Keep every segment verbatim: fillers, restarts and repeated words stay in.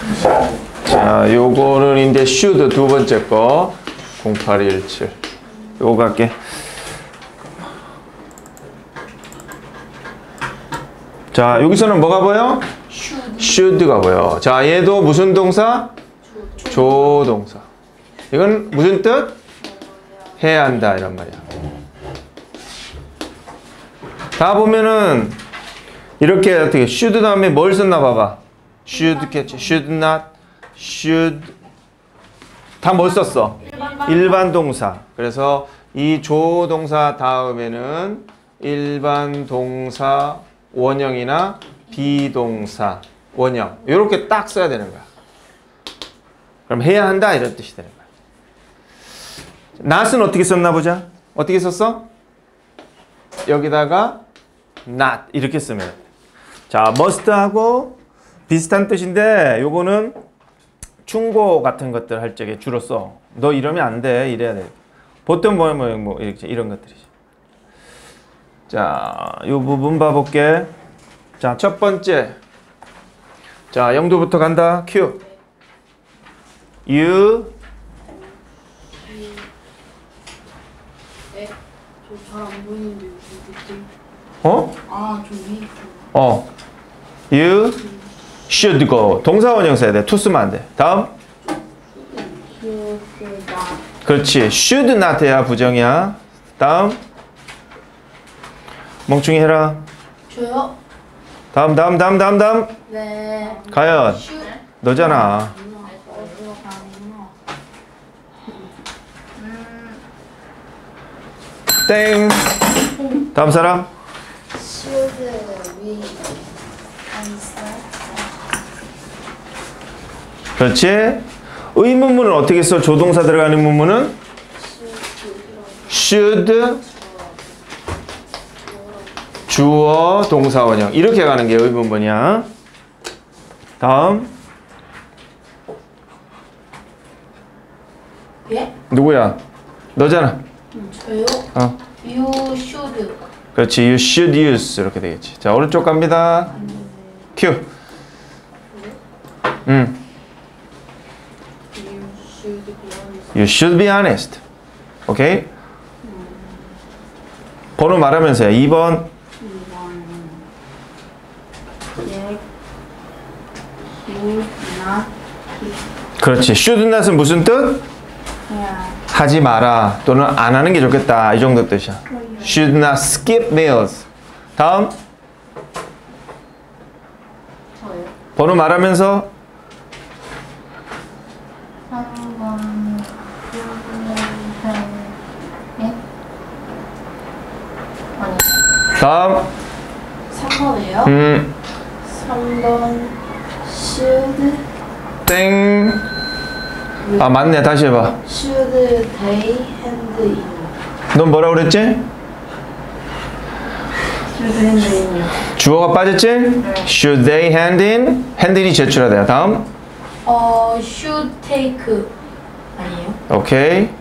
자, 요거는 이제 should 두 번째 거 공팔이일칠. 요거 갈게. 자, 여기서는 뭐가 보여? should가 보여. 자, 얘도 무슨 동사? 조동사. 이건 무슨 뜻? 해야 한다 이란 말이야. 다 보면은 이렇게 어떻게 should 다음에 뭘 썼나 봐봐. should catch, should not, should 다 뭘 썼어? 일반, 일반 동사. 그래서 이 조동사 다음에는 일반 동사 원형이나 비동사 원형 이렇게 딱 써야 되는 거야. 그럼 해야 한다 이런 뜻이 되는 거야. not은 어떻게 썼나 보자. 어떻게 썼어? 여기다가 not 이렇게 쓰면 돼. 자, must하고 비슷한 뜻인데 요거는 충고 같은 것들 할 적에 주로 써. 너 이러면 안 돼. 이래야 돼. 보통 뭐, 뭐, 뭐 이렇게 이런 것들이지. 자, 요 부분 봐볼게. 자, 첫 번째. 자, 영도부터 간다. Q. You. 잘 안 보이는데 어? 아, 저 위. 어. You should go. 동사 원형 써야 돼. to 쓰면 안 돼. 다음. 그렇지. should not 해야 부정이야. 다음. 멍충이 해라. 저요? 다음 다음 다음 다음 다음. 네. 가연. 너잖아. 땡. 다음 사람. Should we answer? 그렇지. 의문문은 어떻게 써? 조동사 들어가는 문문은 should 주어 동사 원형 이렇게 가는 게 의문문이야. 다음. 예? 누구야? 너잖아. 음, 저요? 어. You should. 그렇지. You should use 이렇게 되겠지. 자, 오른쪽 갑니다. Q. 음. You should be honest. You should be honest. 오케이? 번호 말하면서요. 이 번. 예. Should not. 그렇지. should not은 무슨 뜻? 해야. 하지 마라 또는 안 하는 게 좋겠다 이 정도 뜻이야. Should not skip meals. 다음. 저요? 번호 말하면서 삼 번. 예? 아니. 다음. 삼 번이에요? 음. 삼 번. Should. 땡. 아, 맞네. 다시 해봐. Should they hand in? 넌 뭐라 그랬지? Should hand in이요. 주어가 빠졌지? Should they hand in? hand in이 제출하대요. 다음. 어, should take 아니에요? 오케이.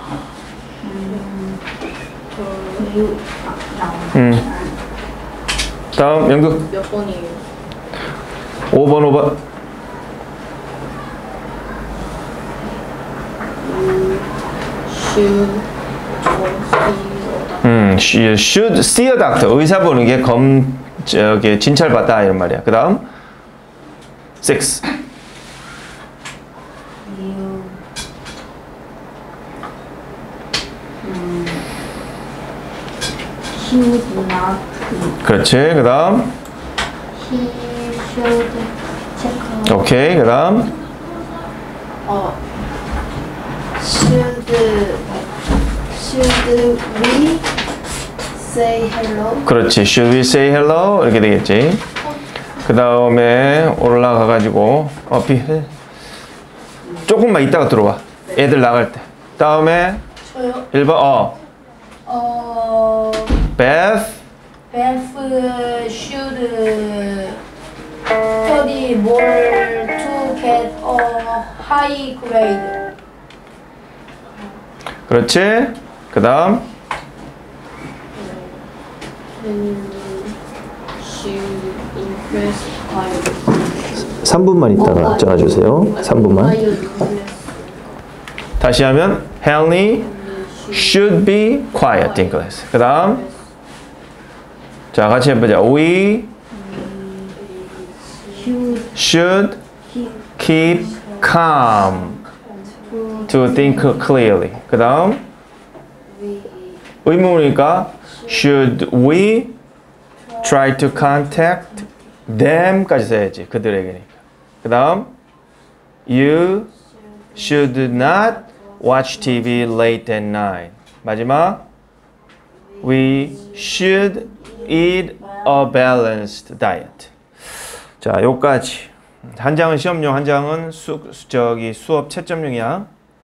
음, 저 유, 아, 나오네. 음. 다음. 영두. 몇 번이에요? 오 번 오 번. should 음, should see a doctor. 의사 보는 게 검, 저기, 진찰받다. 이런 말이야. 그 다음. six. you 음, should not 그렇지. 그 다음. he should check 오케이. 그 다음. 어 should should we say hello? 그렇지. Should we say hello? 이렇게 되겠지. 그 다음에 올라가가지고 어, 비, 조금만 이따가 들어와. 애들 나갈 때. 다음에 저요? 일 번 어. 어 Beth. Beth should study more to get a high grade. 그렇지. 그 다음. She impressed by 삼 분만 있다가 전화주세요. 삼 분만. 다시 하면 Henry should be quiet in class. 그 다음 자 같이 해보자. We should keep calm to think clearly. 그 다음 의문이니까 should we try to contact them까지 써야지. 그들에게니까. 그 다음 you should not watch 티비 late at night. 마지막 we should eat a balanced diet. 자, 요까지. 한 장은 시험용, 한 장은 수, 저기 수업 채점용이야.